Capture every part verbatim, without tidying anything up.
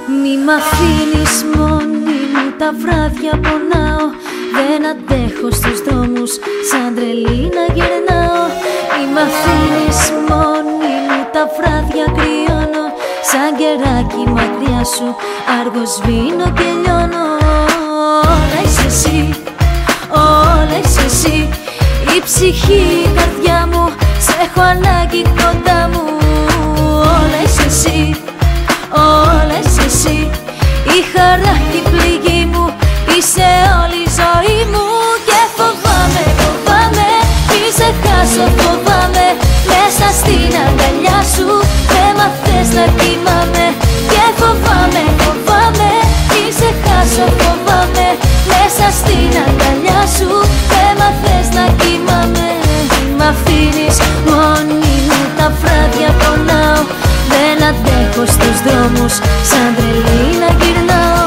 Μη μ' αφήνεις μόνη μου, τα βράδια πονάω. Δεν αντέχω στους δρόμους, σαν τρελή να γερνάω. Μη μ' αφήνεις μόνη μου, τα βράδια κρυώνω. Σαν κεράκι μακριά σου, άργο σβήνω και λιώνω. Όλα είσαι εσύ, όλα είσαι εσύ. Η ψυχή, η καρδιά μου, σ' έχω ανάγκη κοντά μου. Όλα είσαι εσύ, όλα είσαι εσύ. Η χαρά και η πληγή μου, είσαι όλη η ζωή μου. Και φοβάμαι, φοβάμαι, μη σε χάσω, φοβάμαι. Μέσα στην αγκαλιά σου δεν μ' αφές να κοιμάμαι. Και φοβάμαι, φοβάμαι, μη σε χάσω, φοβάμαι. Μέσα στην αγκαλιά σου δεν μ' αφές να κοιμάμαι. Μη μ' αφήνεις μόνη μου, τα βράδια πονάω. Δεν αντέχω στους δρόμους, σαν τρελή να γυρνάω.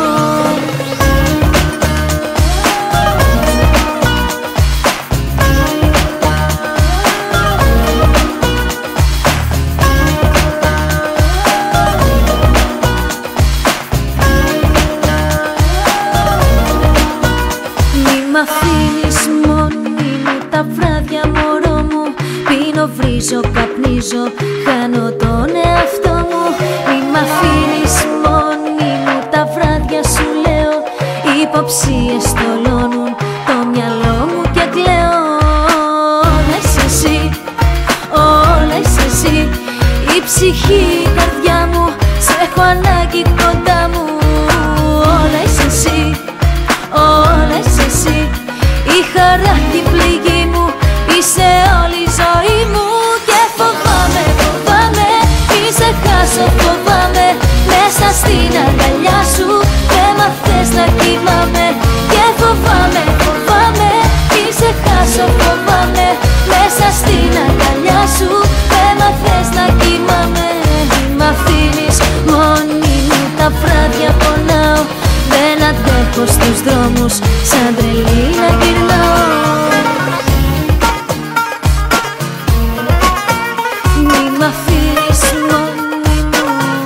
Μη μ' αφήνεις μόνη μου, τα βράδια μωρό μου. Πίνω, βρίζω, καπνίζω, χάνω τον εαυτό μου. Μη μ' αφήνεις μόνη μου, τα βράδια σου λέω. Υποψίες τολώνουν το μυαλό μου και κλαίω. Όλα είσαι εσύ, όλα είσαι εσύ. Η ψυχή, η καρδιά μου, σ' έχω ανάγκη κοντά μου. Όλα είσαι εσύ, όλα είσαι εσύ. Η χαρά και η πληγή μου, είσαι όλη η ζωή μου. Και φοβάμαι, φοβάμαι, μη σε χάσω, φοβάμαι. Μέσα στην αγκαλιά σου δεν μ' αφές να κοιμάμαι. Και φοβάμαι, φοβάμαι, μη σε χάσω, φοβάμαι. Μέσα στην αγκαλιά σου δεν μ' αφές να κοιμάμαι. Μη μ' αφήνεις μόνη μου, τα βράδια πονάω. Δεν αντέχω στους δρόμους, σαν τρελή να γυρνάω. Μη μ' αφήνεις μόνη μου.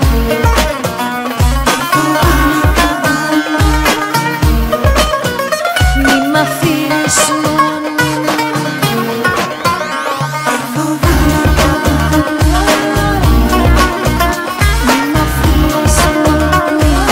Μη μ' αφήνεις μόνη μου. Μη μ' αφήνεις μόνη μου.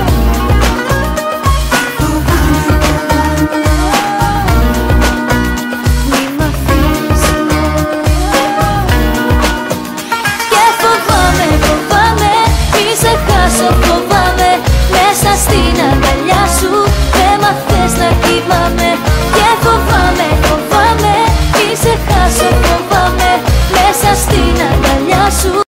Μη μ' αφήνεις μόνη μου. Και φοβάμαι, φοβάμαι, μη σε χάσω, φοβάμαι. Μέσα στην αγκαλιά σου δεν μ' αφές να κοιμάμαι. Και φοβάμαι, φοβάμαι, μη σε χάσω, φοβάμαι. Μέσα στην αγκαλιά σου